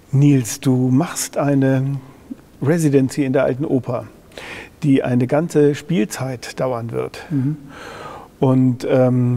Nils, du machst eine Residency in der Alten Oper, die eine ganze Spielzeit dauern wird. Und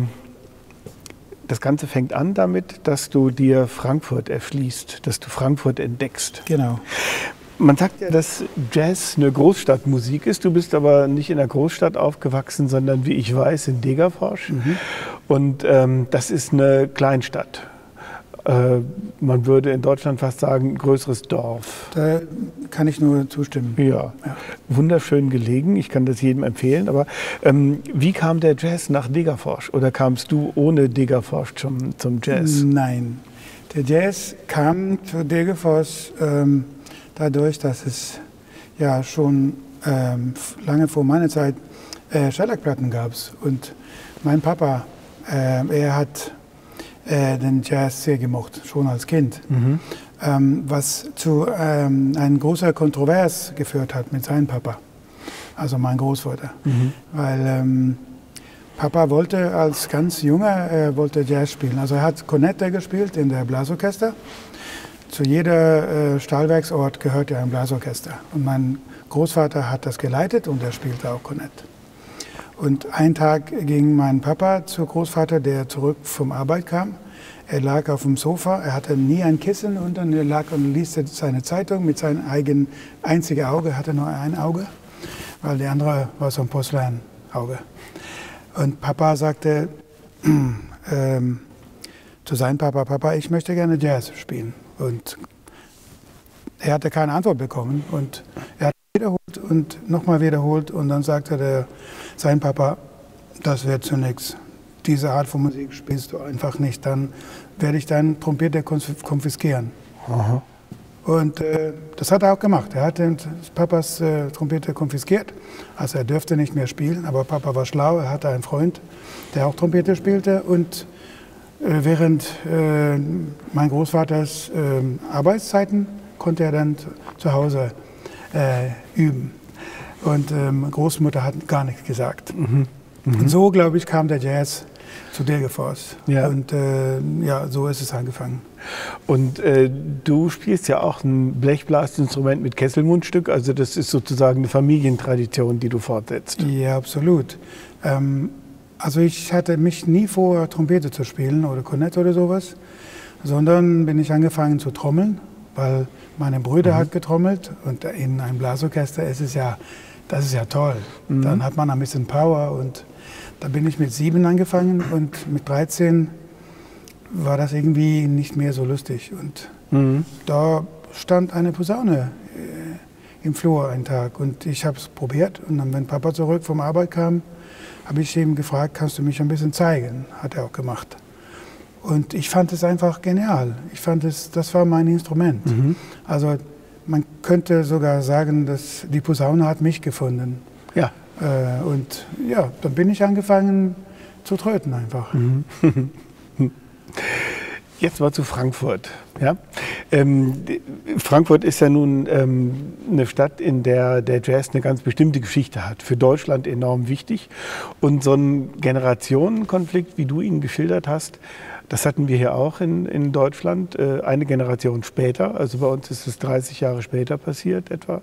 das Ganze fängt an damit, dass du dir Frankfurt erschließt, dass du Frankfurt entdeckst. Genau. Man sagt ja, dass Jazz eine Großstadtmusik ist. Du bist aber nicht in der Großstadt aufgewachsen, sondern, wie ich weiß, in Degerfors. Und das ist eine Kleinstadt. Man würde in Deutschland fast sagen, ein größeres Dorf. Da kann ich nur zustimmen. Ja, wunderschön gelegen. Ich kann das jedem empfehlen. Aber wie kam der Jazz nach Degerfors? Oder kamst du ohne Degerfors zum Jazz? Nein, der Jazz kam zu Degerfors dadurch, dass es ja schon lange vor meiner Zeit Schellackplatten gab. Und mein Papa, er hat den Jazz sehr gemocht, schon als Kind. Was zu einer großen Kontrovers geführt hat mit seinem Papa, also mein Großvater. Weil Papa wollte als ganz Junger wollte Jazz spielen. Also er hat Cornette gespielt in der Blasorchester. Zu jeder Stahlwerksort gehört ja ein Blasorchester. Und mein Großvater hat das geleitet und er spielte auch Cornette. Und einen Tag ging mein Papa zu Großvater, der zurück vom Arbeit kam. Er lag auf dem Sofa, er hatte nie ein Kissen und dann er lag und liest seine Zeitung mit seinem eigenen einzigen Auge, hatte nur ein Auge, weil der andere war so ein Porzellanauge. Und Papa sagte zu seinem Papa, Papa, ich möchte gerne Jazz spielen. Und er hatte keine Antwort bekommen und er hat wiederholt und nochmal wiederholt und dann sagte sein Papa, das wird zu nichts. Diese Art von Musik spielst du einfach nicht, dann werde ich deinen Trompete konfiskieren. Und das hat er auch gemacht. Er hat den Papas Trompete konfiskiert, also er dürfte nicht mehr spielen, aber Papa war schlau, er hatte einen Freund, der auch Trompete spielte und während mein Großvaters Arbeitszeiten konnte er dann zu Hause üben. Und Großmutter hat gar nichts gesagt. Und so, glaube ich, kam der Jazz zu Degerfors. Ja. Und ja, so ist es angefangen. Und du spielst ja auch ein Blechblasinstrument mit Kesselmundstück, also das ist sozusagen eine Familientradition, die du fortsetzt. Ja, absolut. Also ich hatte mich nie vor, Trompete zu spielen oder Kornett oder sowas, sondern bin ich angefangen zu trommeln, weil meine Brüder hat getrommelt und in einem Blasorchester ist es ja, das ist ja toll. Dann hat man ein bisschen Power und da bin ich mit 7 angefangen und mit 13 war das irgendwie nicht mehr so lustig. Und da stand eine Posaune im Flur einen Tag und ich habe es probiert und dann, wenn Papa zurück vom Arbeit kam, habe ich ihm gefragt, kannst du mich ein bisschen zeigen? Hat er auch gemacht. Und ich fand es einfach genial. Ich fand es, das war mein Instrument. Also man könnte sogar sagen, dass die Posaune hat mich gefunden. Ja. Und ja, dann bin ich angefangen zu tröten einfach. Jetzt mal zu Frankfurt. Ja? Frankfurt ist ja nun eine Stadt, in der der Jazz eine ganz bestimmte Geschichte hat. Für Deutschland enorm wichtig. Und so ein Generationenkonflikt, wie du ihn geschildert hast, das hatten wir hier auch in Deutschland, eine Generation später. Also bei uns ist es 30 Jahre später passiert etwa.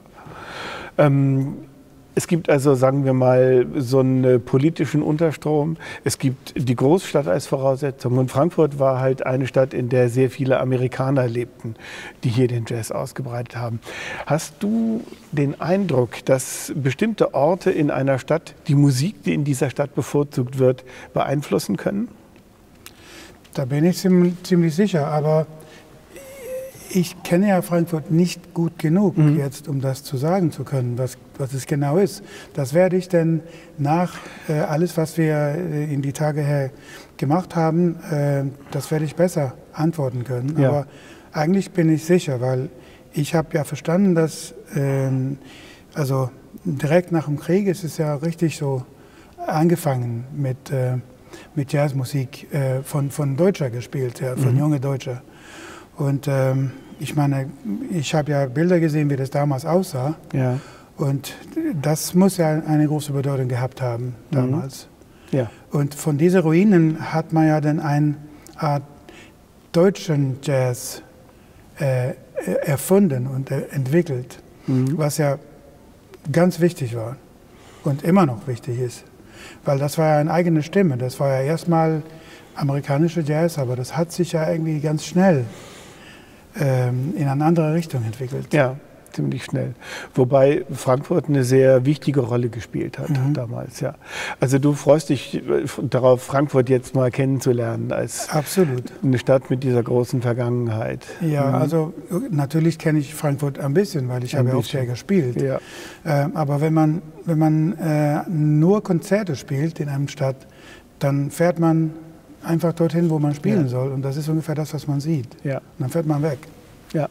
Es gibt also, sagen wir mal, so einen politischen Unterstrom. Es gibt die Großstadt als Voraussetzung. Und Frankfurt war halt eine Stadt, in der sehr viele Amerikaner lebten, die hier den Jazz ausgebreitet haben. Hast du den Eindruck, dass bestimmte Orte in einer Stadt die Musik, die in dieser Stadt bevorzugt wird, beeinflussen können? Da bin ich ziemlich sicher, aber ich kenne ja Frankfurt nicht gut genug jetzt, um das zu sagen zu können, was es genau ist. Das werde ich dann nach alles, was wir in die Tage her gemacht haben, das werde ich besser antworten können. Ja. Aber eigentlich bin ich sicher, weil ich habe ja verstanden, dass also direkt nach dem Krieg ist es ja richtig so angefangen mit Jazzmusik von Deutscher gespielt, ja, von junge Deutscher. Und ich meine, ich habe ja Bilder gesehen, wie das damals aussah. Ja. Und das muss ja eine große Bedeutung gehabt haben damals. Ja. Und von diesen Ruinen hat man ja dann eine Art deutschen Jazz erfunden und entwickelt, was ja ganz wichtig war und immer noch wichtig ist. Weil das war ja eine eigene Stimme. Das war ja erstmal amerikanische Jazz, aber das hat sich ja irgendwie ganz schnell in eine andere Richtung entwickelt. Ja, ziemlich schnell. Wobei Frankfurt eine sehr wichtige Rolle gespielt hat damals. Ja. Also du freust dich darauf, Frankfurt jetzt mal kennenzulernen als Absolut. Eine Stadt mit dieser großen Vergangenheit. Ja, also natürlich kenne ich Frankfurt ein bisschen, weil ich habe ja auch sehr gespielt. Ja. Aber wenn man nur Konzerte spielt in einer Stadt, dann fährt man einfach dorthin, wo man spielen soll. Und das ist ungefähr das, was man sieht. Ja. Und dann fährt man weg. Ja.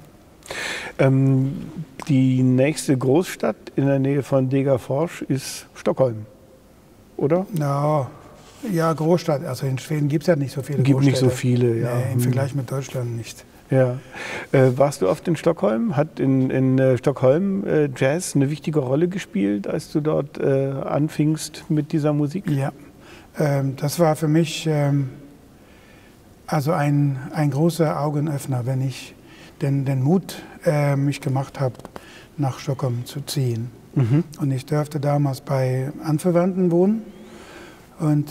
Die nächste Großstadt in der Nähe von Degerfors ist Stockholm, oder? Ja, Großstadt. Also in Schweden gibt es ja nicht so viele Gibt Großstädte. nicht so viele, ja. Nee, im Vergleich mit Deutschland nicht. Ja. Warst du oft in Stockholm? Hat in Stockholm Jazz eine wichtige Rolle gespielt, als du dort anfingst mit dieser Musik? Ja, das war für mich also ein großer Augenöffner, wenn ich den Mut mich gemacht habe, nach Stockholm zu ziehen. Und ich durfte damals bei Anverwandten wohnen. Und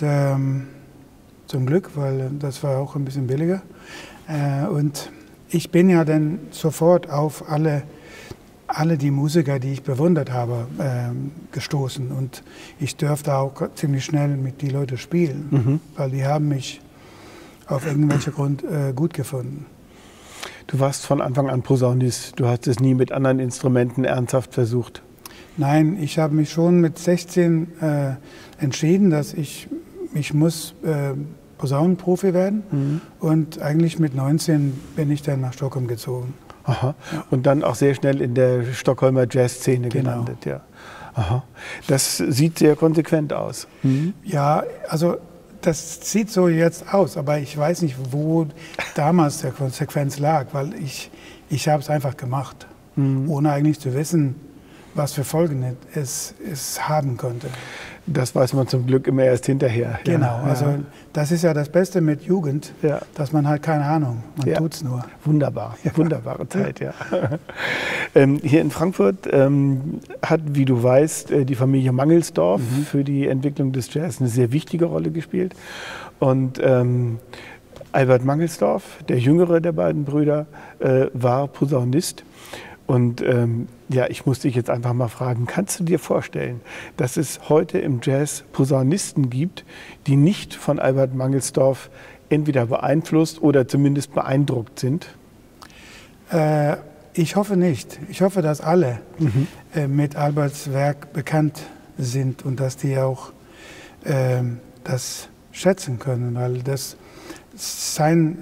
zum Glück, weil das war auch ein bisschen billiger. Und ich bin ja dann sofort auf alle die Musiker, die ich bewundert habe, gestoßen. Und ich durfte auch ziemlich schnell mit die Leute spielen, weil die haben mich auf irgendwelchen Grund gut gefunden. Du warst von Anfang an Posaunist. Du hast es nie mit anderen Instrumenten ernsthaft versucht. Nein, ich habe mich schon mit 16 entschieden, dass ich muss Posaunenprofi werden. Und eigentlich mit 19 bin ich dann nach Stockholm gezogen. Aha. Und dann auch sehr schnell in der Stockholmer Jazzszene gelandet. Genau. Ja. Aha. Das sieht sehr konsequent aus. Ja, also das sieht so jetzt aus, aber ich weiß nicht, wo damals der Konsequenz lag, weil ich habe es einfach gemacht, ohne eigentlich zu wissen, was für Folgen es haben konnte. Das weiß man zum Glück immer erst hinterher. Genau, ja. also das ist ja das Beste mit Jugend, dass man halt keine Ahnung, man tut es nur. Wunderbar, wunderbare Zeit, ja. Hier in Frankfurt hat, wie du weißt, die Familie Mangelsdorf für die Entwicklung des Jazz eine sehr wichtige Rolle gespielt. Und Albert Mangelsdorf, der jüngere der beiden Brüder, war Posaunist. Und ich muss dich jetzt einfach mal fragen, kannst du dir vorstellen, dass es heute im Jazz Posaunisten gibt, die nicht von Albert Mangelsdorf entweder beeinflusst oder zumindest beeindruckt sind? Ich hoffe nicht. Ich hoffe, dass alle mit Alberts Werk bekannt sind und dass die auch das schätzen können, weil das sein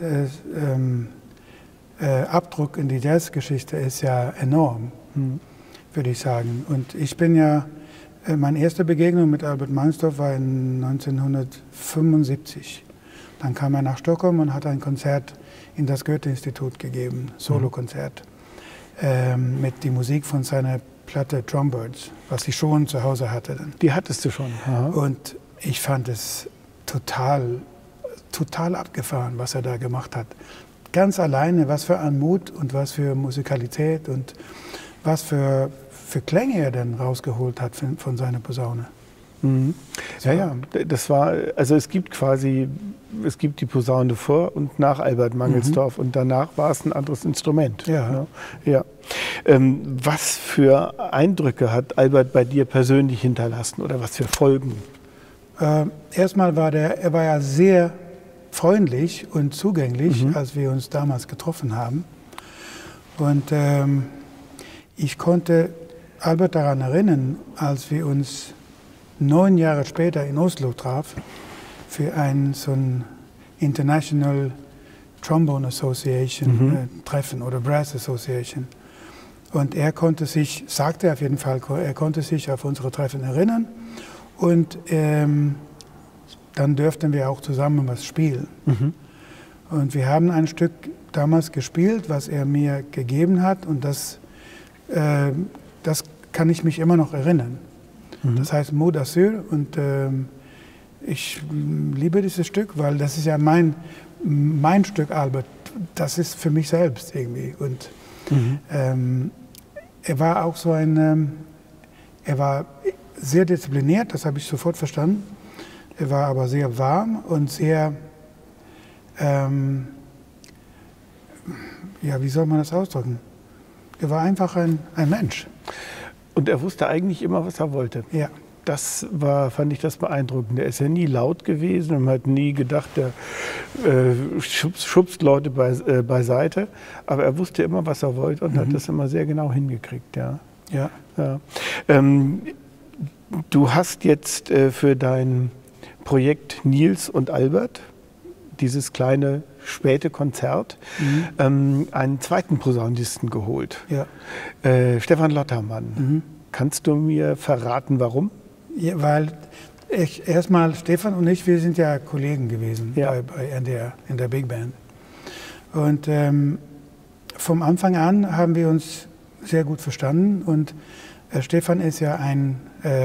Abdruck in die Jazzgeschichte ist ja enorm, würde ich sagen. Und ich bin ja, meine erste Begegnung mit Albert Mangelsdorf war in 1975. Dann kam er nach Stockholm und hat ein Konzert in das Goethe-Institut gegeben, Solokonzert, mit der Musik von seiner Platte Trumbirds, was ich schon zu Hause hatte. Die hattest du schon? Aha. Und ich fand es total abgefahren, was er da gemacht hat. Ganz alleine, was für ein Mut und was für Musikalität und was für Klänge er dann rausgeholt hat von seiner Posaune. Das war, also es gibt die Posaune vor und nach Albert Mangelsdorf und danach war es ein anderes Instrument. Ja. Ja. Was für Eindrücke hat Albert bei dir persönlich hinterlassen oder was für Folgen? Erstmal war er war ja sehr freundlich und zugänglich, als wir uns damals getroffen haben. Und ich konnte Albert daran erinnern, als wir uns 9 Jahre später in Oslo trafen, für so ein International Trombone Association Treffen oder Brass Association. Und er konnte sich, sagte auf jeden Fall, er konnte sich auf unsere Treffen erinnern. Und dann dürften wir auch zusammen was spielen. Und wir haben ein Stück damals gespielt, was er mir gegeben hat. Und das kann ich mich immer noch erinnern. Das heißt Mot d'Azur. Und ich liebe dieses Stück, weil das ist ja mein Stück, Albert. Das ist für mich selbst irgendwie. Und Er war auch so er war sehr diszipliniert, das habe ich sofort verstanden. Er war aber sehr warm und sehr, ja, wie soll man das ausdrücken? Er war einfach ein Mensch. Und er wusste eigentlich immer, was er wollte. Ja. Das fand ich das Beeindruckende. Er ist ja nie laut gewesen und man hat nie gedacht, er schubst Leute beiseite. Aber er wusste immer, was er wollte und hat das immer sehr genau hingekriegt. Ja. Ja. Ja. Du hast jetzt für dein Projekt Niels und Albert, dieses kleine späte Konzert, einen zweiten Posaunisten geholt. Ja. Stefan Lottermann. Kannst du mir verraten, warum? Ja, weil erstmal Stefan und ich, wir sind ja Kollegen gewesen bei NDR in der Big Band. Und vom Anfang an haben wir uns sehr gut verstanden. Und Stefan ist ja ein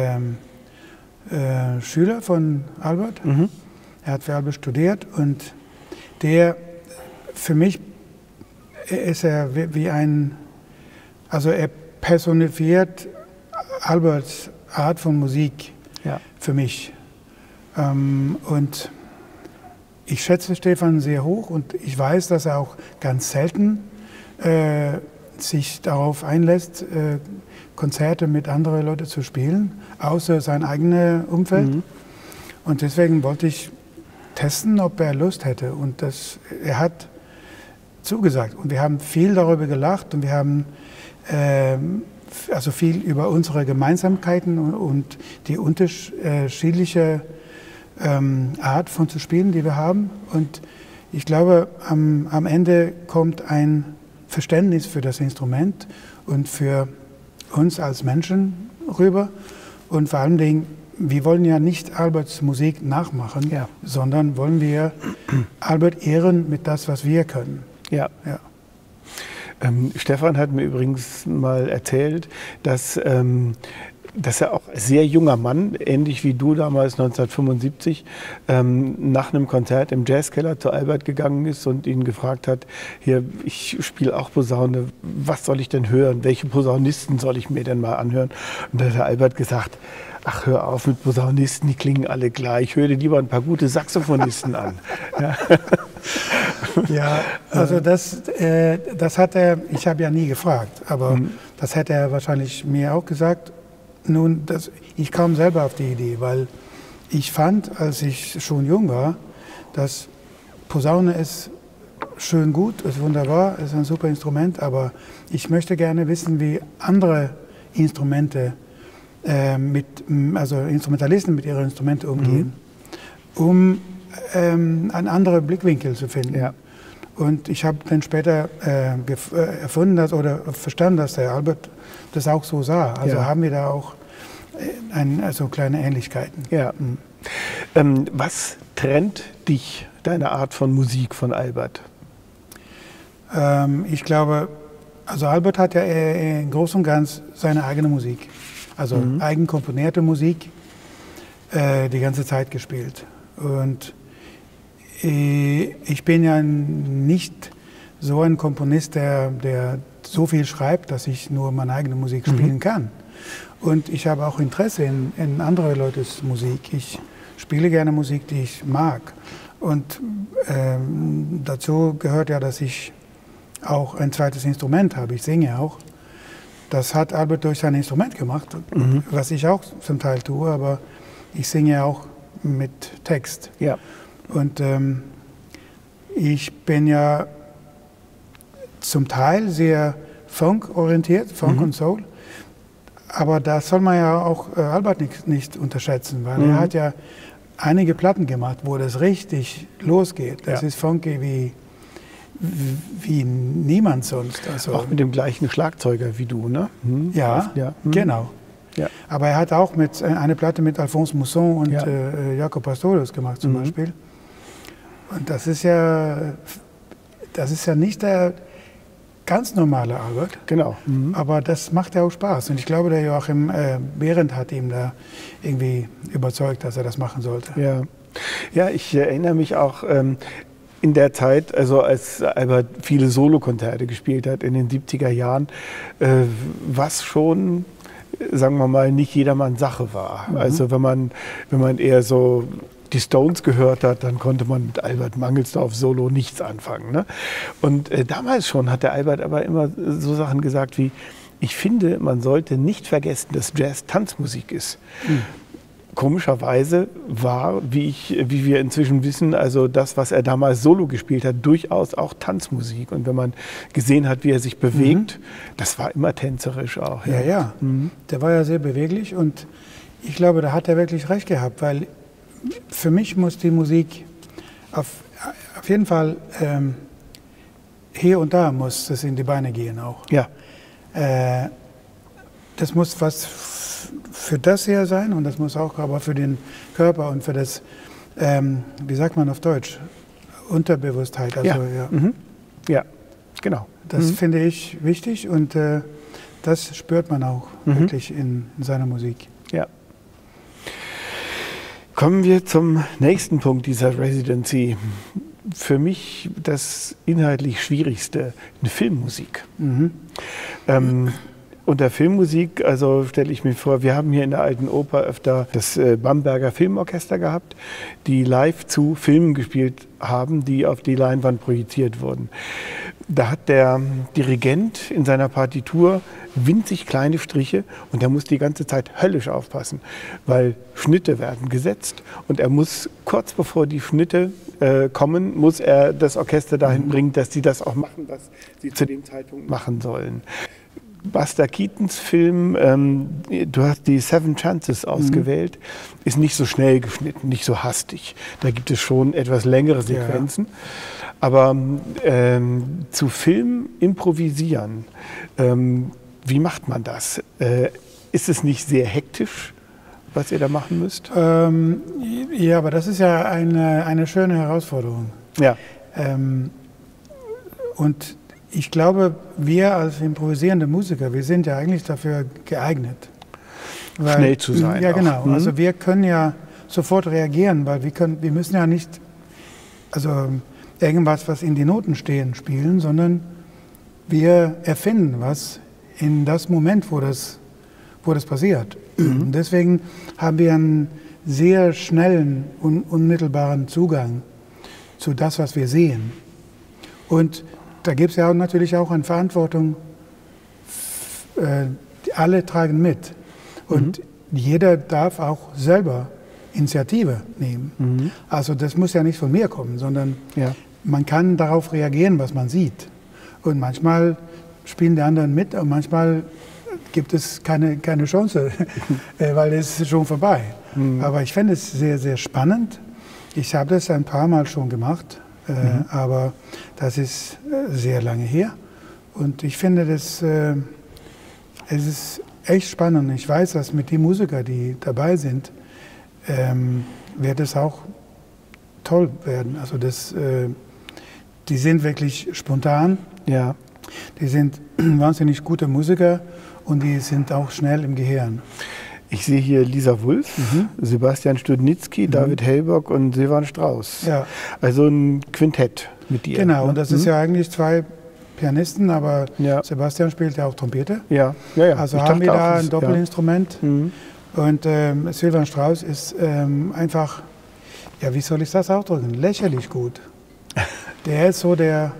Schüler von Albert. Er hat für Albert studiert und für mich ist er wie also er personifiziert Alberts Art von Musik für mich. Und ich schätze Stefan sehr hoch und ich weiß, dass er auch ganz selten sich darauf einlässt, Konzerte mit anderen Leuten zu spielen, außer sein eigenes Umfeld. Und deswegen wollte ich testen, ob er Lust hätte. Und er hat zugesagt. Und wir haben viel darüber gelacht und wir haben also viel über unsere Gemeinsamkeiten und die unterschiedliche Art von zu spielen, die wir haben. Und ich glaube, am Ende kommt ein Verständnis für das Instrument und für uns als Menschen rüber. Und vor allen Dingen, wir wollen ja nicht Alberts Musik nachmachen, sondern wollen wir Albert ehren mit das, was wir können. Ja. Stefan hat mir übrigens mal erzählt, dass er auch als sehr junger Mann, ähnlich wie du damals 1975, nach einem Konzert im Jazzkeller zu Albert gegangen ist und ihn gefragt hat, hier, ich spiele auch Posaune, was soll ich denn hören, welche Posaunisten soll ich mir denn mal anhören? Und da hat der Albert gesagt, ach, hör auf mit Posaunisten, die klingen alle gleich, hör dir lieber ein paar gute Saxophonisten an. Ja, also das hat er, ich habe ja nie gefragt, aber das hätte er wahrscheinlich mir auch gesagt. Nun, ich kam selber auf die Idee, weil ich fand, als ich schon jung war, dass Posaune ist schön gut, ist wunderbar, ist ein super Instrument, aber ich möchte gerne wissen, wie andere Instrumente, also Instrumentalisten mit ihren Instrumenten umgehen, um einen anderen Blickwinkel zu finden. Ja. Und ich habe dann später erfunden oder verstanden, dass der Albert das auch so sah. Also haben wir da auch also kleine Ähnlichkeiten. Ja. Was trennt dich, deine Art von Musik, von Albert? Ich glaube, also Albert hat ja im Großen und Ganzen seine eigene Musik, also eigenkomponierte Musik, die ganze Zeit gespielt. Und ich bin ja nicht so ein Komponist, der so viel schreibt, dass ich nur meine eigene Musik spielen kann. Und ich habe auch Interesse in andere Leutes Musik. Ich spiele gerne Musik, die ich mag. Und dazu gehört ja, dass ich auch ein zweites Instrument habe. Ich singe auch. Das hat Albert durch sein Instrument gemacht, was ich auch zum Teil tue, aber ich singe auch mit Text. Ja. Und ich bin ja zum Teil sehr Funk-orientiert, Funk und Soul. Aber da soll man ja auch Albert nicht unterschätzen, weil er hat ja einige Platten gemacht, wo das richtig losgeht. Das ist funky wie niemand sonst. Also auch mit dem gleichen Schlagzeuger wie du, ne? Ja, genau. Ja. Aber er hat auch eine Platte mit Alphonse Mousson und Jaco Pastorius gemacht zum Beispiel. Und das ist ja nicht der ganz normale Albert. Genau. Aber das macht ja auch Spaß. Und ich glaube, der Joachim Behrendt hat ihm da irgendwie überzeugt, dass er das machen sollte. Ja, ich erinnere mich auch, in der Zeit, also als Albert viele Solokonzerte gespielt hat in den 70er Jahren, was schon, sagen wir mal, nicht jedermanns Sache war. Also wenn man eher so die Stones gehört hat, dann konnte man mit Albert Mangelsdorf Solo nichts anfangen. Ne? Und damals schon hat der Albert aber immer so Sachen gesagt wie, ich finde, man sollte nicht vergessen, dass Jazz Tanzmusik ist. Komischerweise war, wie wir inzwischen wissen, also das, was er damals Solo gespielt hat, durchaus auch Tanzmusik. Und wenn man gesehen hat, wie er sich bewegt, das war immer tänzerisch auch. Ja. Der war ja sehr beweglich und ich glaube, da hat er wirklich recht gehabt, weil für mich muss die Musik auf jeden Fall hier und da muss es in die Beine gehen auch. Ja. Das muss was für das hier sein und das muss auch aber für den Körper und für das, wie sagt man auf Deutsch, Unterbewusstheit. Also, ja, genau. Das finde ich wichtig und das spürt man auch wirklich in seiner Musik. Ja. Kommen wir zum nächsten Punkt dieser Residency. Für mich das inhaltlich Schwierigste, eine Filmmusik. Unter Filmmusik, also stelle ich mir vor, wir haben hier in der Alten Oper öfter das Bamberger Filmorchester gehabt, die live zu Filmen gespielt haben, die auf die Leinwand projiziert wurden. Da hat der Dirigent in seiner Partitur winzig kleine Striche und er muss die ganze Zeit höllisch aufpassen, weil Schnitte werden gesetzt und er muss kurz bevor die Schnitte kommen, muss er das Orchester dahin bringen, dass sie das auch machen, was sie zu dem Zeitpunkt machen sollen. Buster Keatons Film, du hast die Seven Chances ausgewählt, ist nicht so schnell geschnitten, nicht so hastig. Da gibt es schon etwas längere Sequenzen. Ja. Aber zu Film improvisieren, wie macht man das? Ist es nicht sehr hektisch, was ihr da machen müsst? Ja, aber das ist ja eine schöne Herausforderung. Ja. Und ich glaube, wir als improvisierende Musiker, wir sind ja eigentlich dafür geeignet. Weil, schnell zu sein. Ja, genau. Also wir können ja sofort reagieren, weil wir müssen ja nicht irgendwas, was in die Noten stehen, spielen, sondern wir erfinden was in das Moment, wo das passiert. Und deswegen haben wir einen sehr schnellen und unmittelbaren Zugang zu das, was wir sehen. Und da gibt es ja natürlich auch eine Verantwortung, alle tragen mit. Und jeder darf auch selber Initiative nehmen. Also das muss ja nicht von mir kommen, sondern man kann darauf reagieren, was man sieht. Und manchmal spielen die anderen mit und manchmal gibt es keine Chance, weil es ist schon vorbei. Aber ich finde es sehr, sehr spannend. Ich habe das ein paar Mal schon gemacht. Aber das ist sehr lange her und ich finde, es ist echt spannend. Ich weiß, dass mit den Musikern, die dabei sind, wird es auch toll werden. Also die sind wirklich spontan, die sind wahnsinnig gute Musiker und die sind auch schnell im Gehirn. Ich sehe hier Lisa Wulff, Sebastian Studnitzky, David Hellbock und Silvan Strauss. Ja. Also ein Quintett mit dir. Genau, und das ist ja eigentlich zwei Pianisten, aber Sebastian spielt ja auch Trompete. Ja. Also haben wir da ein Doppelinstrument. Und Silvan Strauss ist einfach, wie soll ich das ausdrücken, lächerlich gut. Der ist so der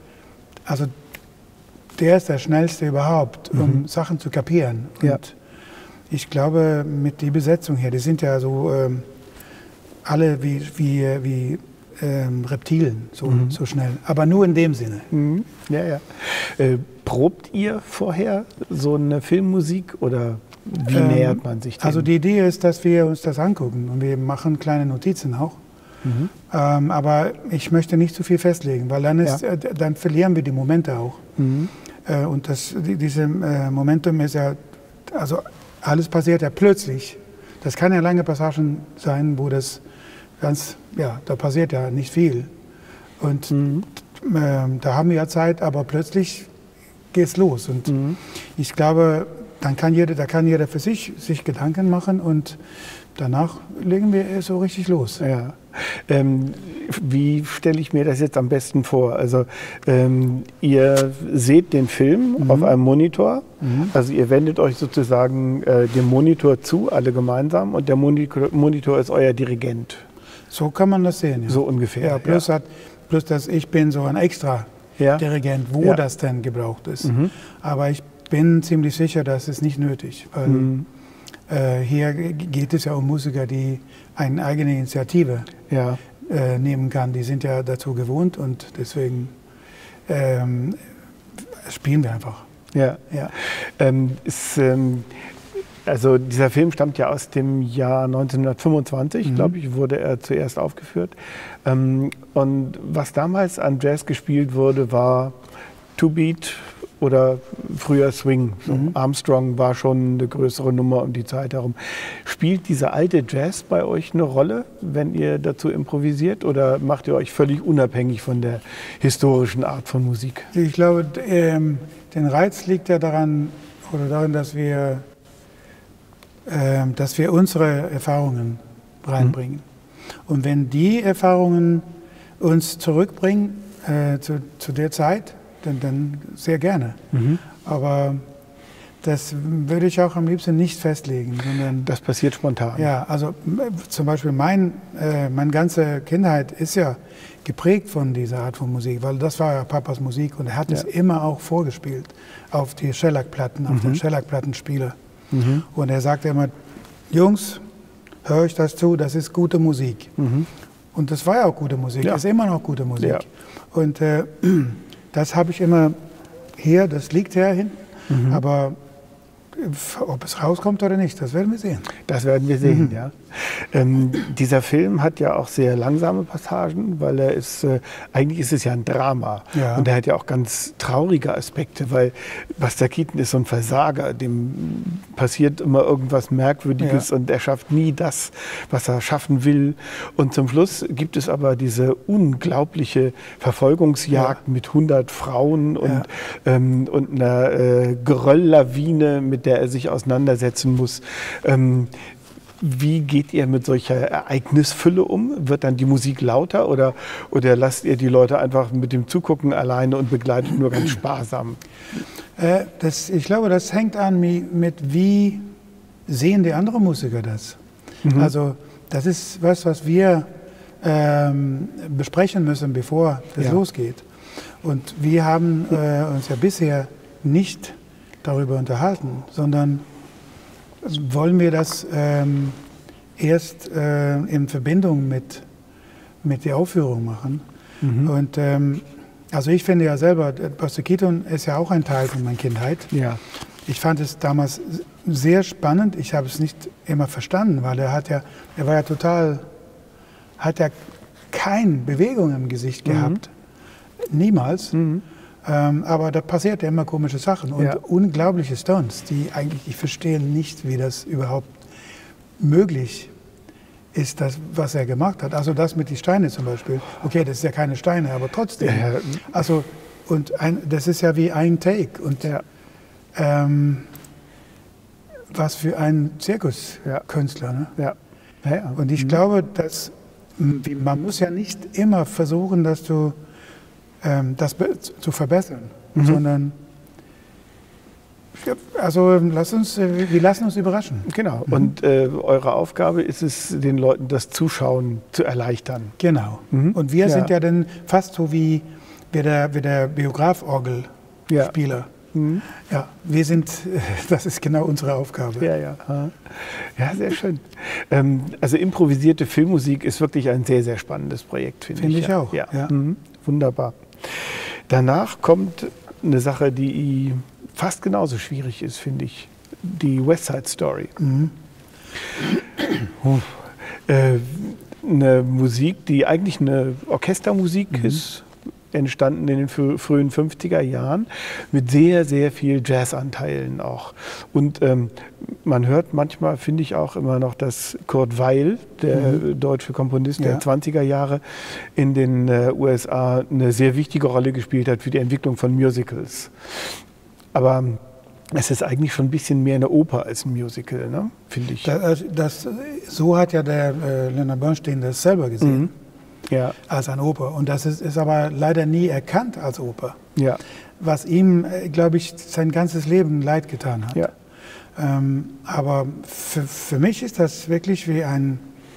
ist der Schnellste überhaupt, um Sachen zu kapieren. Und ich glaube, mit der Besetzung hier, die sind ja so alle wie Reptilien, so schnell. Aber nur in dem Sinne. Probt ihr vorher so eine Filmmusik oder wie nähert man sich dem? Also die Idee ist, dass wir uns das angucken und wir machen kleine Notizen auch. Aber ich möchte nicht zu viel festlegen, weil dann verlieren wir die Momente auch. Und dieses Momentum ist ja, also alles passiert ja plötzlich. Das kann ja lange Passagen sein, wo das da passiert ja nicht viel. Und da haben wir ja Zeit, aber plötzlich geht's los. Und ich glaube, da kann jeder für sich Gedanken machen und danach legen wir so richtig los. Ja. Wie stelle ich mir das jetzt am besten vor? Also ihr seht den Film auf einem Monitor, also ihr wendet euch sozusagen dem Monitor zu, alle gemeinsam, und der Monitor ist euer Dirigent. So kann man das sehen. Ja. So ungefähr. Ja, plus dass ich bin so ein extra Dirigent, wo das denn gebraucht ist. Aber ich bin ziemlich sicher, dass es nicht nötig, weil hier geht es ja um Musiker, die eine eigene Initiative nehmen kann. Die sind ja dazu gewohnt und deswegen spielen wir einfach. Ja. Also dieser Film stammt ja aus dem Jahr 1925, glaube ich, wurde er zuerst aufgeführt. Und was damals an Jazz gespielt wurde, war Two-Beat oder früher Swing. So Armstrong war schon eine größere Nummer um die Zeit herum. Spielt dieser alte Jazz bei euch eine Rolle, wenn ihr dazu improvisiert, oder macht ihr euch völlig unabhängig von der historischen Art von Musik? Ich glaube, den Reiz liegt ja daran, dass wir unsere Erfahrungen reinbringen. Und wenn die Erfahrungen uns zurückbringen zu der Zeit, dann sehr gerne. Aber das würde ich auch am liebsten nicht festlegen. Sondern das passiert spontan. Ja, also zum Beispiel meine ganze Kindheit ist ja geprägt von dieser Art von Musik, weil das war ja Papas Musik und er hat es immer auch vorgespielt auf die Shellac-Platten, auf den Shellac-Plattenspieler. Und er sagte immer, Jungs, hör euch das zu, das ist gute Musik. Und das war ja auch gute Musik, ist immer noch gute Musik. Ja. Und das habe ich immer hier, das liegt hier hinten, aber ob es rauskommt oder nicht, das werden wir sehen. Das werden wir sehen, ja. Dieser Film hat ja auch sehr langsame Passagen, weil er ist, eigentlich ist es ja ein Drama. Ja. Und er hat ja auch ganz traurige Aspekte, weil Buster Keaton ist so ein Versager, dem passiert immer irgendwas Merkwürdiges und er schafft nie das, was er schaffen will. Und zum Schluss gibt es aber diese unglaubliche Verfolgungsjagd mit 100 Frauen und einer Gerölllawine, mit der er sich auseinandersetzen muss. Wie geht ihr mit solcher Ereignisfülle um? Wird dann die Musik lauter oder lasst ihr die Leute einfach mit dem Zugucken alleine und begleitet nur ganz sparsam? Ich glaube, das hängt an mit wie sehen die anderen Musiker das. Also das ist was wir besprechen müssen, bevor das losgeht. Und wir haben uns ja bisher nicht darüber unterhalten, sondern wollen wir das erst in Verbindung mit der Aufführung machen. Und also ich finde ja selber, Buster Keaton ist ja auch ein Teil von meiner Kindheit. Ja. Ich fand es damals sehr spannend. Ich habe es nicht immer verstanden, weil er hat ja keine Bewegung im Gesicht gehabt. Niemals. Aber da passiert ja immer komische Sachen und unglaubliche Stunts, die eigentlich, ich verstehe nicht, wie das überhaupt möglich ist, das, was er gemacht hat. Also das mit den Steinen zum Beispiel. Okay, das ist ja keine Steine, aber trotzdem. Also, und das ist ja wie ein Take. Und was für ein Zirkuskünstler. Ne? Und ich glaube, dass man muss ja nicht immer versuchen, das zu verbessern, sondern also wir lassen uns überraschen. Genau. Und eure Aufgabe ist es, den Leuten das Zuschauen zu erleichtern. Genau. Und wir sind ja dann fast so wie der Biograph-Orgelspieler. Ja, das ist genau unsere Aufgabe. Ja, sehr schön. Also improvisierte Filmmusik ist wirklich ein sehr, sehr spannendes Projekt, finde ich. Finde ich auch. Ja. Wunderbar. Danach kommt eine Sache, die fast genauso schwierig ist, finde ich. Die West Side Story. Eine Musik, die eigentlich eine Orchestermusik ist, entstanden in den frühen 50er Jahren mit sehr, sehr viel Jazzanteilen auch. Und man hört manchmal, finde ich auch immer noch, dass Kurt Weill, der deutsche Komponist der 20er Jahre, in den USA eine sehr wichtige Rolle gespielt hat für die Entwicklung von Musicals. Aber Es ist eigentlich schon ein bisschen mehr eine Oper als ein Musical, ne? Finde ich. So hat ja der Leonard Bernstein das selber gesehen, ja. als eine Oper. Und das ist aber leider nie erkannt als Oper, Ja. was ihm, glaube ich, sein ganzes Leben leid getan hat. Ja. Aber für mich ist das wirklich wie ein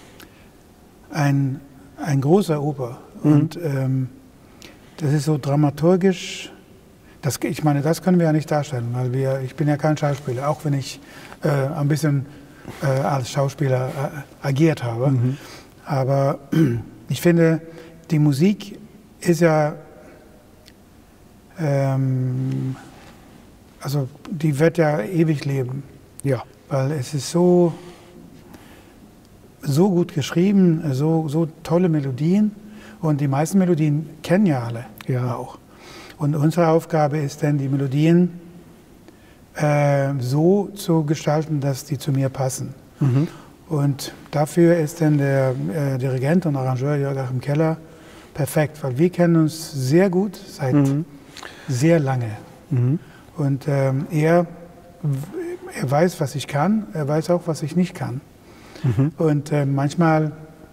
großer Oper. Und das ist so dramaturgisch. Ich meine, das können wir ja nicht darstellen, weil ich bin ja kein Schauspieler, auch wenn ich ein bisschen als Schauspieler agiert habe. Aber ich finde, die Musik ist ja, also die wird ja ewig leben. Ja. Weil es ist so gut geschrieben, so tolle Melodien. Und die meisten Melodien kennen ja alle auch. Und unsere Aufgabe ist dann, die Melodien so zu gestalten, dass die zu mir passen. Und dafür ist dann der Dirigent und Arrangeur Jörg-Achim Keller perfekt, weil wir kennen uns sehr gut seit sehr lange. Und er weiß, was ich kann, er weiß auch, was ich nicht kann. Und manchmal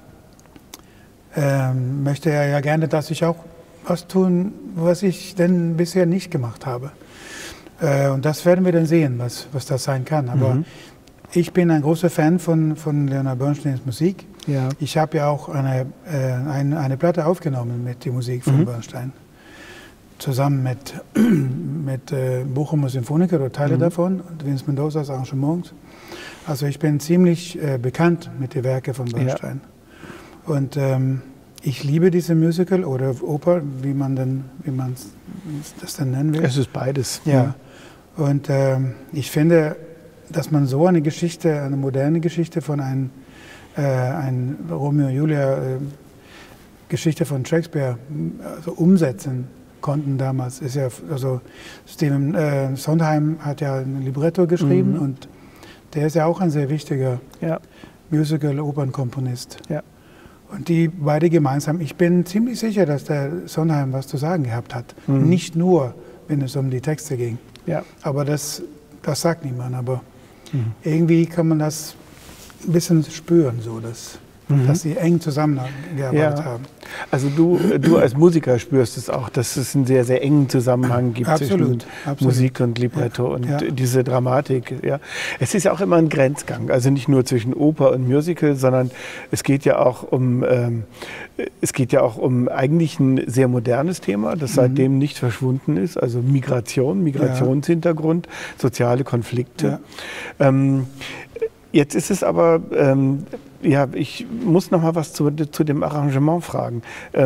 möchte er ja gerne, dass ich auch was tun, was ich denn bisher nicht gemacht habe. Und das werden wir dann sehen, was das sein kann. Aber ich bin ein großer Fan von Leonard Bernsteins Musik. Ja. Ich habe ja auch eine Platte aufgenommen mit der Musik von Bernstein. Zusammen mit Bochumer Symphoniker oder Teile davon und Vince Mendozas Arrangements. Also ich bin ziemlich bekannt mit den Werken von Bernstein. Ja. Und ich liebe diese Musical oder Oper, wie man das dann nennen will. Es ist beides. Ja. Und ich finde, dass man so eine Geschichte, eine moderne Geschichte von ein Romeo und Julia Geschichte von Shakespeare also umsetzen konnten damals. Ist ja, also Stephen Sondheim hat ja ein Libretto geschrieben und der ist ja auch ein sehr wichtiger Musical-Opernkomponist. Ja. Und die beide gemeinsam, ich bin ziemlich sicher, dass der Sondheim was zu sagen gehabt hat. Nicht nur, wenn es um die Texte ging. Ja. Aber das sagt niemand. Aber irgendwie kann man das ein bisschen spüren, so dass sie eng zusammengearbeitet haben. Also du als Musiker spürst es auch, dass es einen sehr, sehr engen Zusammenhang gibt zwischen Musik und Libretto und diese Dramatik. Ja. Es ist ja auch immer ein Grenzgang, also nicht nur zwischen Oper und Musical, sondern es geht ja auch um eigentlich ein sehr modernes Thema, das seitdem nicht verschwunden ist, also Migrationshintergrund, soziale Konflikte. Ja. Jetzt ist es aber, ich muss noch mal was zu dem Arrangement fragen.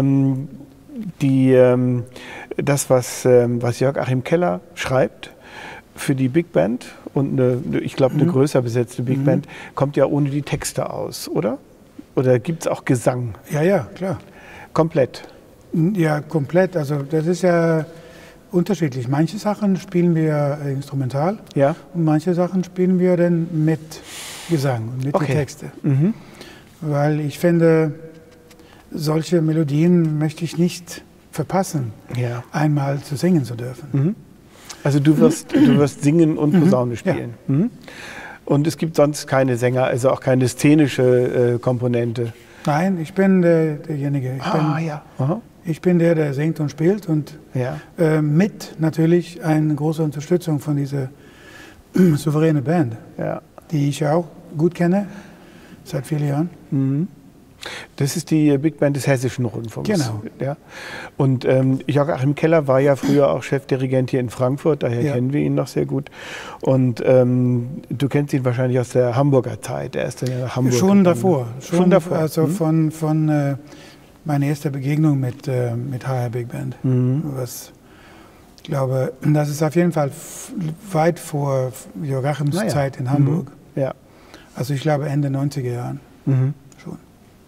Das, was Jörg-Achim Keller schreibt für die Big Band und ich glaube eine größer besetzte Big Band, kommt ja ohne die Texte aus, oder? Oder gibt es auch Gesang? Ja, klar. Komplett? Ja, komplett. Also das ist ja unterschiedlich. Manche Sachen spielen wir instrumental und manche Sachen spielen wir dann mit Gesang und mit den Texten. Weil ich finde, solche Melodien möchte ich nicht verpassen, einmal zu singen zu dürfen. Also du wirst singen und Posaune spielen. Ja. Und es gibt sonst keine Sänger, also auch keine szenische Komponente? Nein, ich bin derjenige. Ich bin der singt und spielt und mit natürlich eine große Unterstützung von dieser souveränen Band, die ich auch gut kenne, seit vielen Jahren. Das ist die Big Band des Hessischen Rundfunks. Genau. Ja. Und Jörg-Achim Keller war ja früher auch Chefdirigent hier in Frankfurt, daher kennen wir ihn noch sehr gut. Und du kennst ihn wahrscheinlich aus der Hamburger Zeit. Er ist dann nach Hamburg Schon davor. Also von meiner ersten Begegnung mit HR Big Band. Was, ich glaube, das ist auf jeden Fall weit vor Jörg-Achims Zeit in Hamburg. Ja. Also ich glaube Ende 90er Jahren. Schon.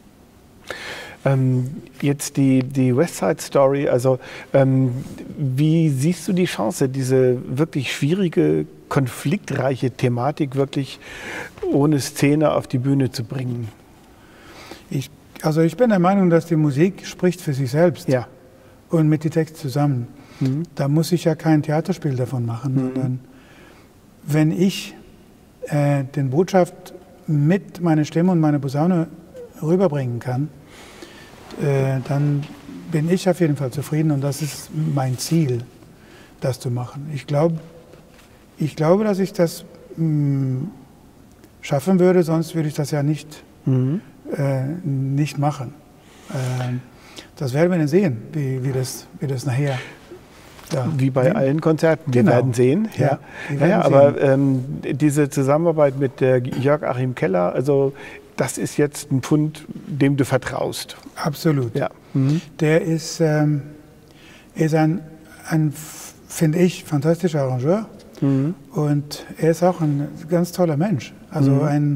Jetzt die West Side Story, also wie siehst du die Chance, diese wirklich schwierige, konfliktreiche Thematik wirklich ohne Szene auf die Bühne zu bringen? Ich bin der Meinung, dass die Musik spricht für sich selbst und mit dem Text zusammen. Da muss ich ja kein Theaterspiel davon machen, sondern wenn ich den Botschaft mit meiner Stimme und meiner Posaune rüberbringen kann, dann bin ich auf jeden Fall zufrieden und das ist mein Ziel, das zu machen. Ich glaube, dass ich das schaffen würde, sonst würde ich das ja nicht machen. Das werden wir dann sehen, wie das nachher. Ja. Wie bei allen Konzerten, wir werden sehen. Ja. Aber diese Zusammenarbeit mit Jörg-Achim Keller, also das ist jetzt ein Pfund, dem du vertraust. Absolut. Ja. Der ist ein finde ich, fantastischer Arrangeur und er ist auch ein ganz toller Mensch. Also ein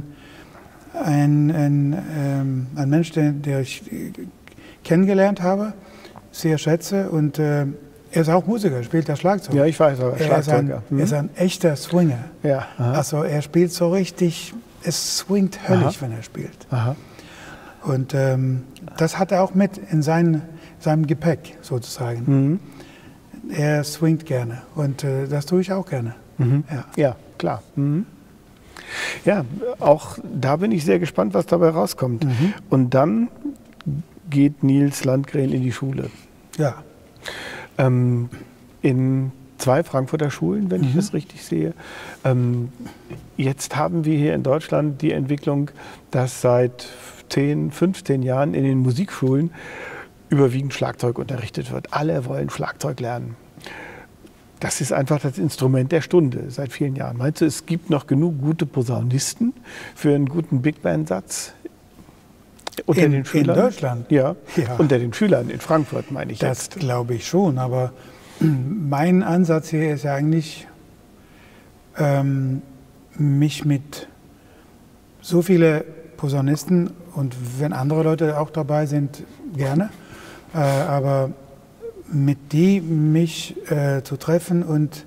Mensch, den ich kennengelernt habe, sehr schätze und er ist auch Musiker, spielt das Schlagzeug. Ja, ich weiß, aber Schlagzeuger. Er ist ein echter Swinger. Ja, also er spielt so richtig, es swingt höllisch, wenn er spielt. Aha. Und das hat er auch mit in seinem Gepäck sozusagen. Er swingt gerne und das tue ich auch gerne. Ja, klar. Ja, auch da bin ich sehr gespannt, was dabei rauskommt. Und dann geht Nils Landgren in die Schule. Ja. In 2 Frankfurter Schulen, wenn ich das richtig sehe. Jetzt haben wir hier in Deutschland die Entwicklung, dass seit 10, 15 Jahren in den Musikschulen überwiegend Schlagzeug unterrichtet wird. Alle wollen Schlagzeug lernen. Das ist einfach das Instrument der Stunde seit vielen Jahren. Meinst du, es gibt noch genug gute Posaunisten für einen guten Big Band-Satz? Unter den Schülern? In Deutschland? Ja, unter den Schülern in Frankfurt, meine ich jetzt. Das glaube ich schon, aber mein Ansatz hier ist ja eigentlich, mich mit so vielen Posaunisten und wenn andere Leute auch dabei sind, gerne, aber mit mich zu treffen und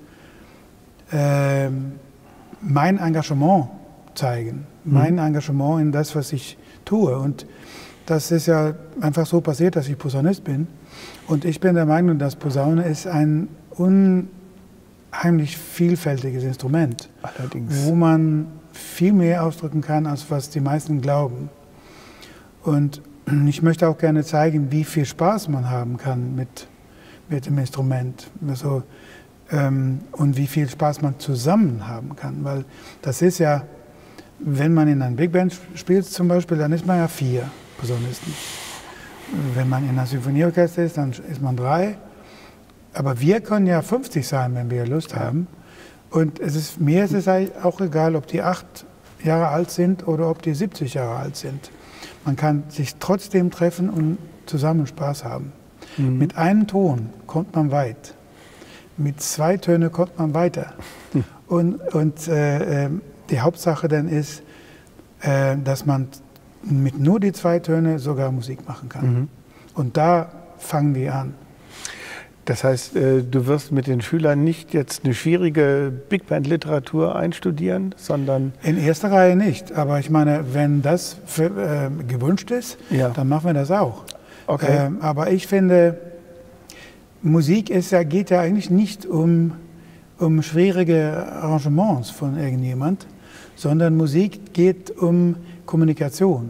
mein Engagement zeigen, mein Engagement in das, was ich tue. Und das ist ja einfach so passiert, dass ich Posaunist bin. Und ich bin der Meinung, dass Posaune ist ein unheimlich vielfältiges Instrument, wo man viel mehr ausdrücken kann, als was die meisten glauben. Und ich möchte auch gerne zeigen, wie viel Spaß man haben kann mit dem Instrument. Also, und wie viel Spaß man zusammen haben kann. Weil das ist ja, wenn man in einer Big Band spielt zum Beispiel, dann ist man ja 4 Posaunisten. Wenn man in einer Symphonieorchester ist, dann ist man 3. Aber wir können ja 50 sein, wenn wir Lust haben. Und mir ist es auch egal, ob die 8 Jahre alt sind oder ob die 70 Jahre alt sind. Man kann sich trotzdem treffen und zusammen Spaß haben. Mit einem Ton kommt man weit. Mit 2 Tönen kommt man weiter. Und die Hauptsache dann ist, dass man mit nur die 2 Töne sogar Musik machen kann. Und da fangen wir an. Das heißt, du wirst mit den Schülern nicht jetzt eine schwierige Big Band Literatur einstudieren, sondern... In erster Reihe nicht, aber ich meine, wenn das gewünscht ist, dann machen wir das auch. Okay. Aber ich finde, Musik geht ja eigentlich nicht um schwierige Arrangements von irgendjemand, sondern Musik geht um Kommunikation.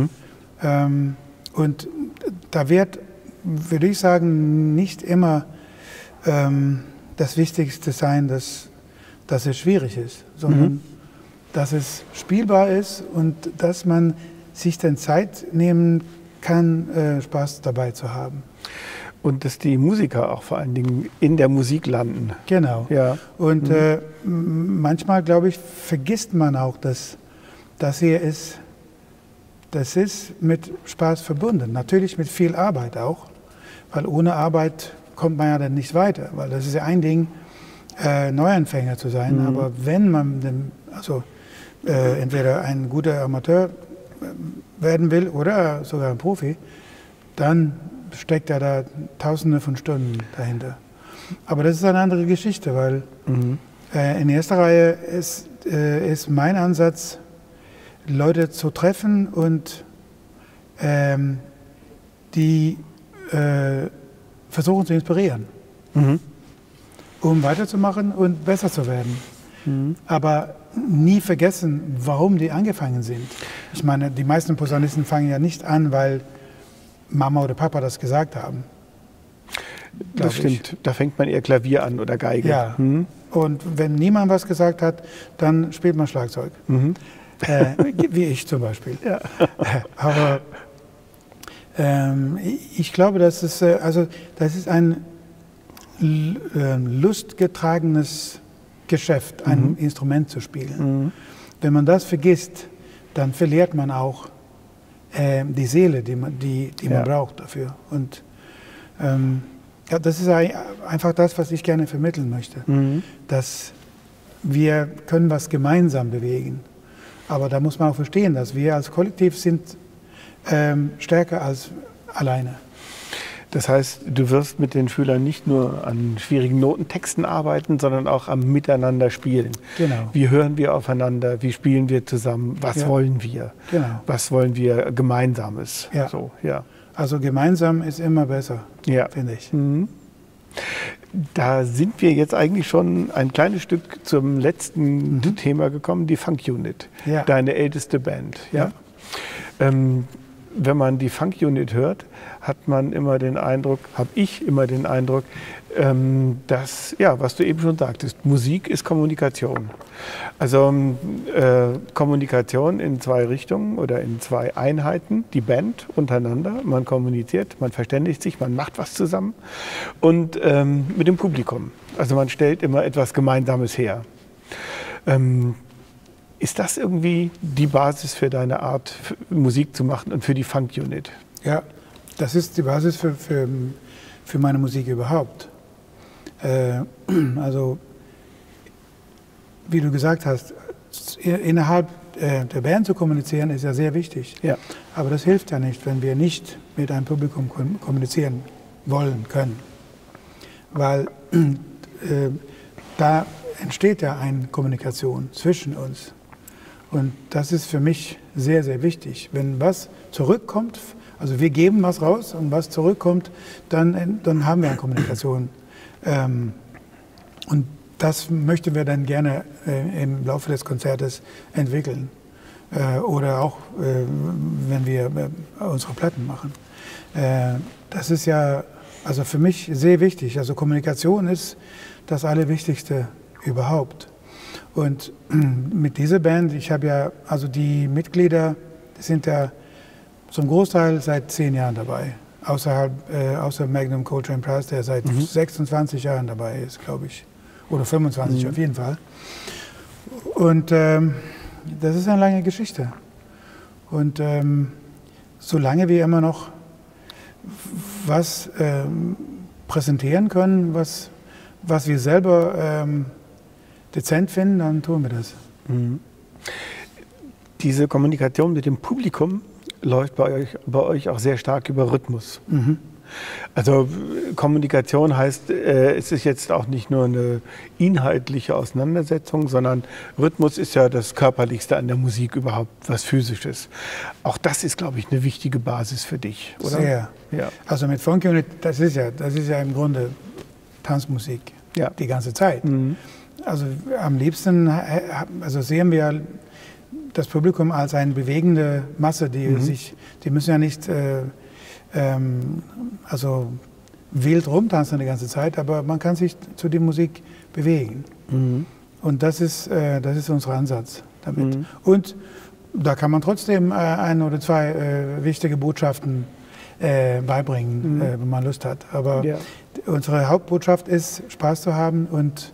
Und da wird, würde ich sagen, nicht immer das Wichtigste sein, dass es schwierig ist, sondern dass es spielbar ist und dass man sich dann Zeit nehmen kann, Spaß dabei zu haben. Und dass die Musiker auch vor allen Dingen in der Musik landen. Genau. Ja. Und manchmal, glaube ich, vergisst man auch, dass das hier ist, das ist mit Spaß verbunden. Natürlich mit viel Arbeit auch, weil ohne Arbeit kommt man ja dann nicht weiter. Weil das ist ja ein Ding, Neuanfänger zu sein, aber wenn man entweder ein guter Amateur werden will oder sogar ein Profi, dann steckt ja da Tausende von Stunden dahinter. Aber das ist eine andere Geschichte, weil in erster Reihe ist mein Ansatz, Leute zu treffen und die versuchen zu inspirieren, um weiterzumachen und besser zu werden. aber nie vergessen, warum die angefangen sind. Ich meine, die meisten Posaunisten fangen ja nicht an, weil Mama oder Papa das gesagt haben. Das stimmt, da fängt man eher Klavier an oder Geige. Ja, und wenn niemand was gesagt hat, dann spielt man Schlagzeug. Wie ich zum Beispiel. Ja. Aber ich glaube, das ist ein lustgetragenes Geschäft, ein Instrument zu spielen. Wenn man das vergisst, dann verliert man auch die Seele, die man braucht dafür. Und ja, das ist einfach das, was ich gerne vermitteln möchte. Dass wir können was gemeinsam bewegen. Aber da muss man auch verstehen, dass wir als Kollektiv sind stärker als alleine. Das heißt, du wirst mit den Schülern nicht nur an schwierigen Notentexten arbeiten, sondern auch am Miteinander spielen. Genau. Wie hören wir aufeinander? Wie spielen wir zusammen? Was wollen wir? Genau. Was wollen wir Gemeinsames? Ja. So, ja. Also gemeinsam ist immer besser, finde ich. Da sind wir jetzt eigentlich schon ein kleines Stück zum letzten Thema gekommen, die Funk Unit, deine älteste Band. Ja? Wenn man die Funk Unit hört, hat man immer den Eindruck, habe ich immer den Eindruck, dass, ja, was du eben schon sagtest, Musik ist Kommunikation. Also Kommunikation in zwei Richtungen oder in zwei Einheiten, die Band untereinander, man kommuniziert, man verständigt sich, man macht was zusammen und mit dem Publikum. Also man stellt immer etwas Gemeinsames her. Ist das irgendwie die Basis für deine Art, Musik zu machen und für die Funk Unit? Ja, das ist die Basis für meine Musik überhaupt. Also, wie du gesagt hast, innerhalb der Band zu kommunizieren ist ja sehr wichtig. Ja. Aber das hilft ja nicht, wenn wir nicht mit einem Publikum kommunizieren wollen können. Weil da entsteht ja eine Kommunikation zwischen uns. Und das ist für mich sehr, sehr wichtig. Wenn was zurückkommt, also wir geben was raus und was zurückkommt, dann haben wir eine Kommunikation. Und das möchten wir dann gerne im Laufe des Konzertes entwickeln. Oder auch, wenn wir unsere Platten machen. Das ist ja also für mich sehr wichtig. Also Kommunikation ist das Allerwichtigste überhaupt. Und mit dieser Band, ich habe ja, also die Mitglieder sind ja zum Großteil seit 10 Jahren dabei. Außer Magnum Coltrane Price, der seit 26 Jahren dabei ist, glaube ich. Oder 25 auf jeden Fall. Und das ist eine lange Geschichte. Und solange wir immer noch was präsentieren können, was wir selber dezent finden, dann tun wir das. Diese Kommunikation mit dem Publikum läuft bei euch auch sehr stark über Rhythmus. Also Kommunikation heißt, es ist jetzt auch nicht nur eine inhaltliche Auseinandersetzung, sondern Rhythmus ist ja das Körperlichste an der Musik überhaupt, was Physisches. Auch das ist, glaube ich, eine wichtige Basis für dich, oder? Sehr. Ja. Also mit Funk Unit, das ist ja im Grunde Tanzmusik die ganze Zeit. Also am liebsten sehen wir das Publikum als eine bewegende Masse, die müssen ja nicht wild rumtanzen die ganze Zeit, aber man kann sich zu der Musik bewegen. Und das ist unser Ansatz damit. Und da kann man trotzdem 1 oder 2 wichtige Botschaften beibringen, wenn man Lust hat. Aber unsere Hauptbotschaft ist, Spaß zu haben und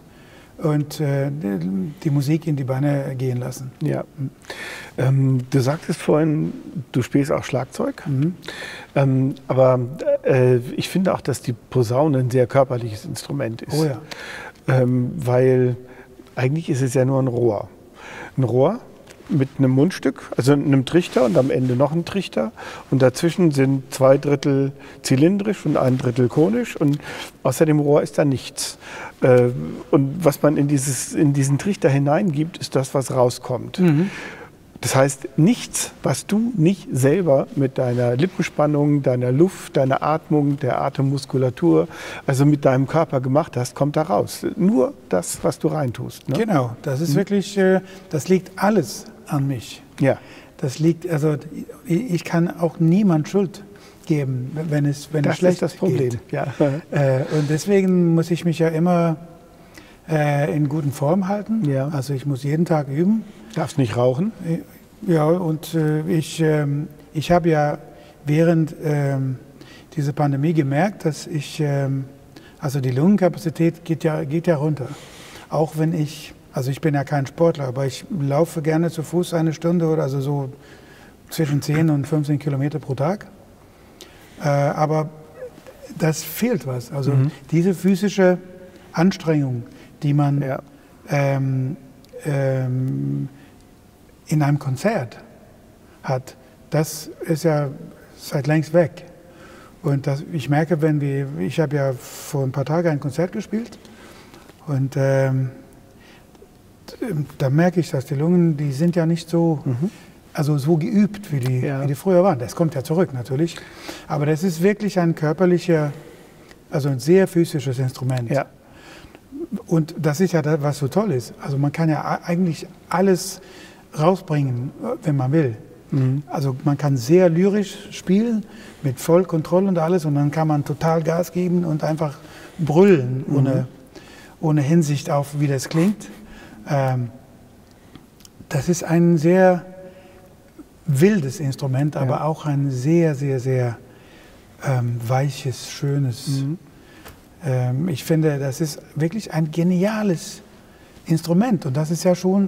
die Musik in die Beine gehen lassen. Ja. Du sagtest vorhin, du spielst auch Schlagzeug, aber ich finde auch, dass die Posaune ein sehr körperliches Instrument ist. Oh ja. Weil eigentlich ist es ja nur ein Rohr. Ein Rohr mit einem Mundstück, also einem Trichter und am Ende noch ein Trichter. Und dazwischen sind 2/3 zylindrisch und 1/3 konisch. Und außer dem Rohr ist da nichts. Und was man in diesen Trichter hineingibt, ist das, was rauskommt. Das heißt, nichts, was du nicht selber mit deiner Lippenspannung, deiner Luft, deiner Atmung, der Atemmuskulatur, also mit deinem Körper gemacht hast, kommt da raus. Nur das, was du reintust. Ne? Genau, das ist wirklich, das liegt alles an mich. Ja. Das liegt, also ich kann auch niemand Schuld geben, wenn es schlecht geht. Das ist das Problem. Ja. Und deswegen muss ich mich ja immer in guten Form halten. Ja. Also ich muss jeden Tag üben. Darfst nicht rauchen? Ja, und ich habe ja während dieser Pandemie gemerkt, dass also die Lungenkapazität geht ja runter. Auch wenn ich bin ja kein Sportler, aber ich laufe gerne zu Fuß eine Stunde oder also so zwischen 10 und 15 Kilometer pro Tag. Aber das fehlt was. Also diese physische Anstrengung, die man in einem Konzert hat, das ist ja seit längst weg. Und ich merke, ich habe ja vor ein paar Tagen ein Konzert gespielt und da merke ich, dass die Lungen, die sind ja nicht so, so geübt, wie die früher waren. Das kommt ja zurück natürlich, aber das ist wirklich ein körperlicher, also ein sehr physisches Instrument. Ja. Und das ist ja das, was so toll ist. Also man kann ja eigentlich alles rausbringen, wenn man will. Also man kann sehr lyrisch spielen, mit Vollkontrolle und alles, und dann kann man total Gas geben und einfach brüllen, ohne Hinsicht auf, wie das klingt. Das ist ein sehr wildes Instrument, aber auch ein sehr, sehr, sehr weiches, schönes. Ich finde, das ist wirklich ein geniales Instrument, und das ist ja schon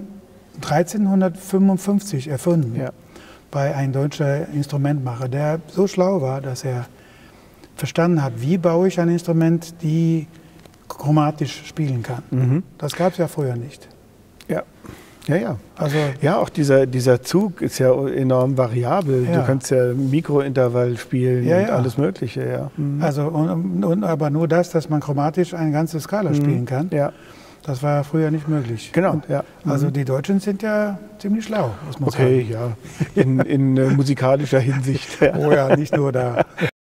1355 erfunden bei einem deutschen Instrumentmacher, der so schlau war, dass er verstanden hat, wie baue ich ein Instrument, die chromatisch spielen kann. Das gab es ja früher nicht. Also, auch dieser Zug ist ja enorm variabel. Du kannst ja Mikrointervall spielen und alles Mögliche. Also, aber nur dass man chromatisch eine ganze Skala spielen kann. Das war ja früher nicht möglich. Genau. Also die Deutschen sind ja ziemlich schlau, muss man sagen. Okay, in musikalischer Hinsicht. Oh ja, nicht nur da.